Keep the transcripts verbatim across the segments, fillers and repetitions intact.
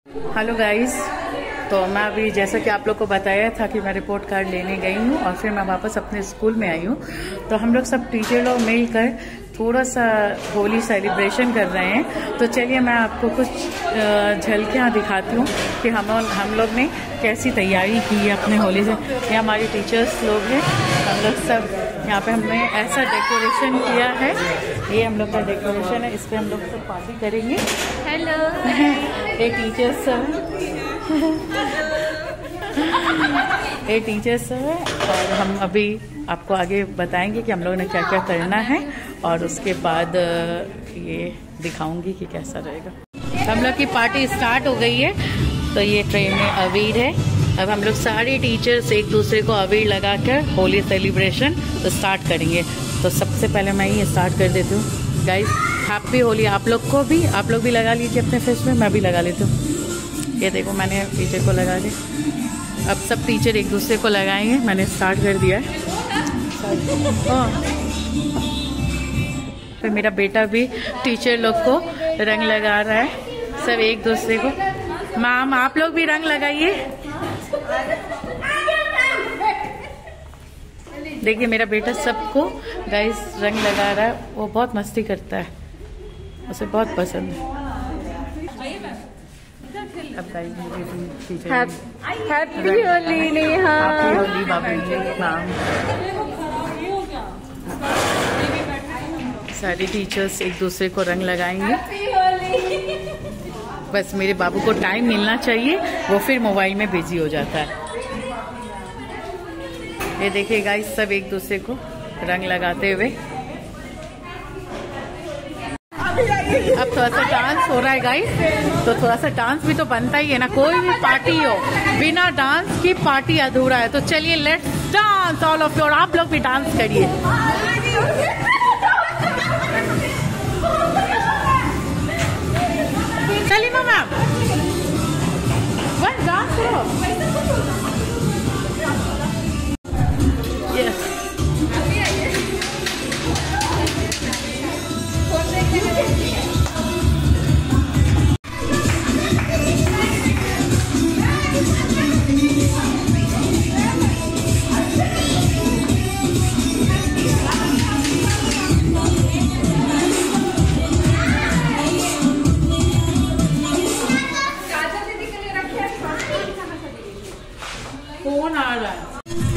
Hello guys, तो मैं अभी जैसा कि आप लोग को बताया था कि मैं रिपोर्ट कार्ड लेने गई हूँ और फिर मैं वापस अपने स्कूल में आई हूँ। तो हम लोग सब टीचर लोग मिलकर थोड़ा सा होली सेलिब्रेशन कर रहे हैं। तो चलिए मैं आपको कुछ झलकियाँ दिखाती हूँ कि हम हम लोग ने कैसी तैयारी की है अपने होली से। ये हमारे टीचर्स लोग हैं, हम लोग सब यहाँ पे हमने ऐसा डेकोरेशन किया है। ये हम लोग का डेकोरेशन है, इस पर हम लोग सब पार्टी करेंगे। हेलो ये टीचर्स ये टीचर्स है और हम अभी आपको आगे बताएंगे कि हम लोगों ने क्या क्या करना है और उसके बाद ये दिखाऊंगी कि कैसा रहेगा। हम लोग की पार्टी स्टार्ट हो गई है। तो ये ट्रे में अबीर है। अब हम लोग सारे टीचर्स एक दूसरे को अबीर लगाकर होली सेलिब्रेशन तो स्टार्ट करेंगे। तो सबसे पहले मैं ये स्टार्ट कर देती हूँ। गाइस हैप्पी होली आप लोग को भी, आप लोग भी लगा लीजिए अपने फेस में, मैं भी लगा लेती हूँ। ये देखो मैंने टीचर को लगा दी। अब सब टीचर एक दूसरे को लगाएंगे। मैंने स्टार्ट कर दिया है। फिर मेरा बेटा भी टीचर लोग को रंग लगा रहा है, सब एक दूसरे को। मैम आप लोग भी रंग लगाइए। देखिए मेरा बेटा सबको गाइस रंग लगा रहा है। वो बहुत मस्ती करता है, उसे बहुत पसंद है। अब गाइस मुझे happy Holi Neha, happy Holi Babu ma'am. सारे टीचर्स एक दूसरे को रंग लगाएंगे। बस मेरे बाबू को टाइम मिलना चाहिए, वो फिर मोबाइल में बिजी हो जाता है। ये देखिए गाइस सब एक दूसरे को रंग लगाते हुए। अब थोड़ा सा डांस हो रहा है गाइस, तो थोड़ा सा डांस भी तो बनता ही है ना। कोई भी पार्टी हो, बिना डांस की पार्टी अधूरा है। तो चलिए let's dance all of you. और आप लोग भी डांस करिए। चलिए मैम बस डांस करो। यस कौन आ रहा है?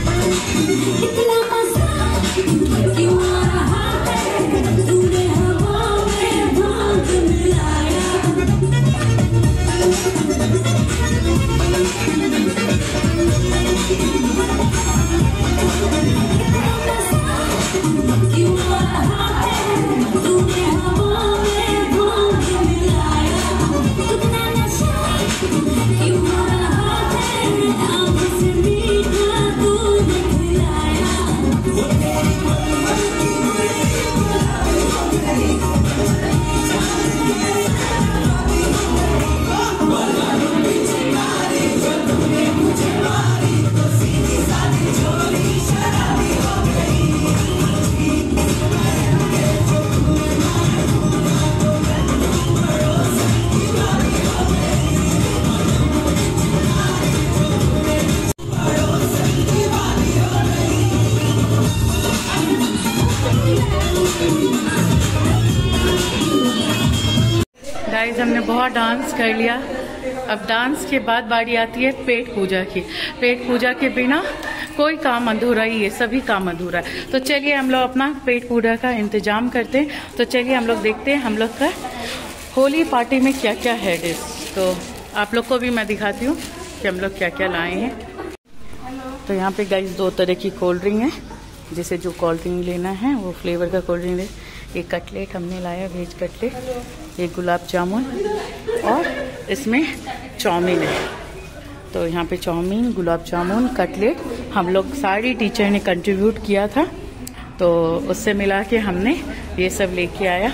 गाइस हमने बहुत डांस कर लिया। अब डांस के बाद बारी आती है पेट पूजा की। पेट पूजा के बिना कोई काम अधूरा ही है, सभी काम अधूरा है। तो चलिए हम लोग अपना पेट पूजा का इंतजाम करते हैं। तो चलिए हम लोग देखते हैं हम लोग का होली पार्टी में क्या क्या है डिश। तो आप लोग को भी मैं दिखाती हूँ कि हम लोग क्या क्या लाए हैं। तो यहाँ पे गाइस दो तरह की कोल्ड ड्रिंक है, जिसे जो कोल्ड ड्रिंक लेना है वो फ्लेवर का कोल्ड ड्रिंक है। एक कटलेट हमने लाया, वेज कटलेट, एक गुलाब जामुन और इसमें चाउमीन है। तो यहाँ पे चाउमीन, गुलाब जामुन, कटलेट हम लोग सारी टीचर ने कंट्रीब्यूट किया था, तो उससे मिला के हमने ये सब लेके आया।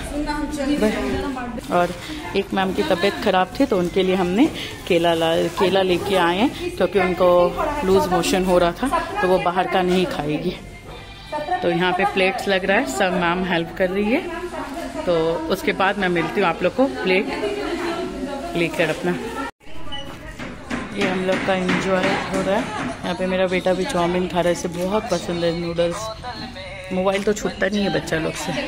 और एक मैम की तबीयत खराब थी तो उनके लिए हमने केला ला केला लेके आए हैं, क्योंकि उनको लूज मोशन हो रहा था तो वो बाहर का नहीं खाएगी। तो यहाँ पे प्लेट्स लग रहा है, सब मैम हेल्प कर रही है। तो उसके बाद मैं मिलती हूँ आप लोग को प्लेट लेकर अपना। ये हम लोग का एंजॉय हो रहा है। यहाँ पे मेरा बेटा भी चाउमीन खा रहा है, इसे बहुत पसंद है नूडल्स। मोबाइल तो छूटता नहीं है बच्चा लोग से।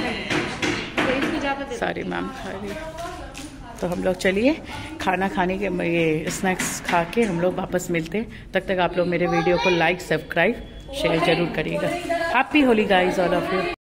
सारी मैम खा रही है, तो हम लोग चलिए खाना खाने के ये स्नैक्स खा के हम लोग वापस मिलते हैं। तब तक आप लोग मेरे वीडियो को लाइक, सब्सक्राइब, शेयर जरूर करिएगा। Happy Holi guys all of you.